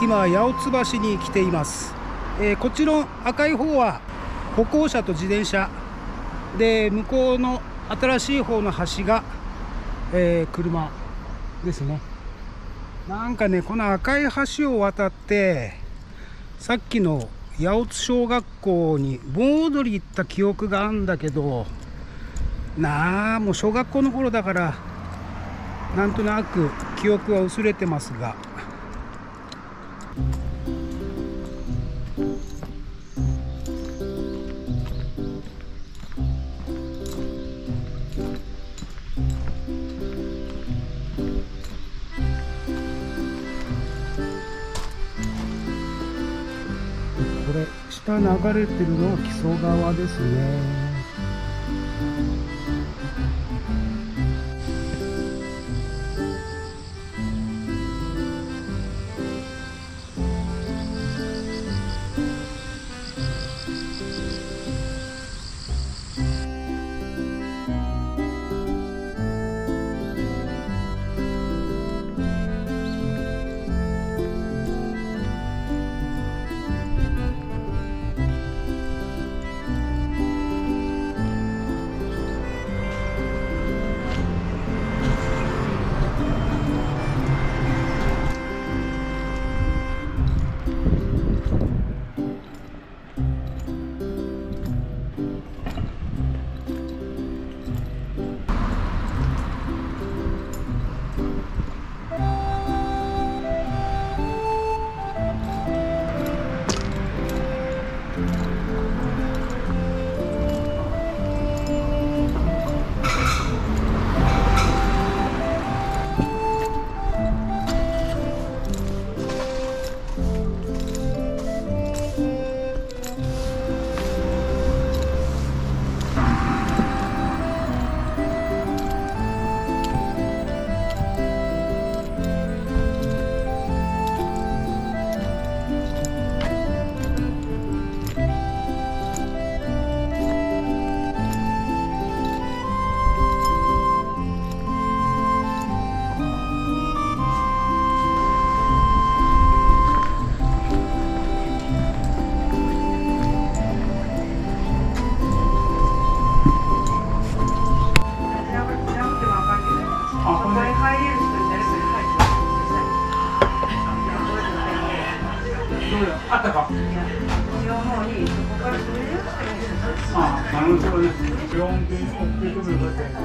今八百津橋に来ています。こっちの赤い方は歩行者と自転車で、向こうの新しい方の橋が、車ですね。なんかね、この赤い橋を渡ってさっきの八百津小学校に盆踊り行った記憶があるんだけどもう小学校の頃だからなんとなく記憶は薄れてますが、これ下流れてるのは木曽川ですね。 あったか。あ、なるほどね。4点送ってくるだけ。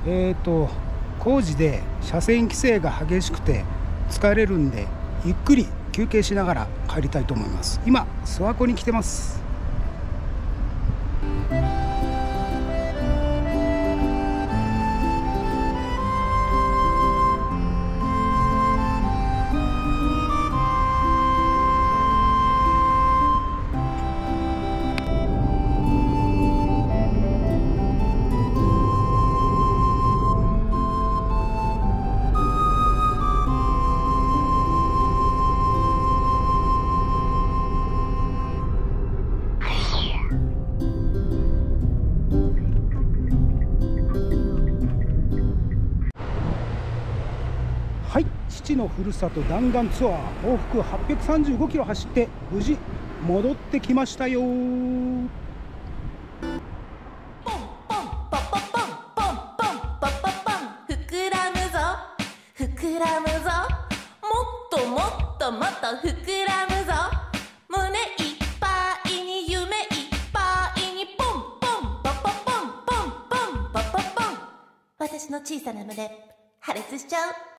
工事で車線規制が激しくて疲れるんで、ゆっくり休憩しながら帰りたいと思います。今諏訪湖に来てます。はい、父のふるさと弾丸ツアー往復835キロ走って無事戻ってきましたよ。 ポンポンポポポンポンポンポンポポポン膨らむぞ膨らむぞ、もっともっともっと膨らむぞ、胸いっぱいに夢いっぱいにポンポンポポポンポンポンポポポン、私の小さな胸破裂しちゃう。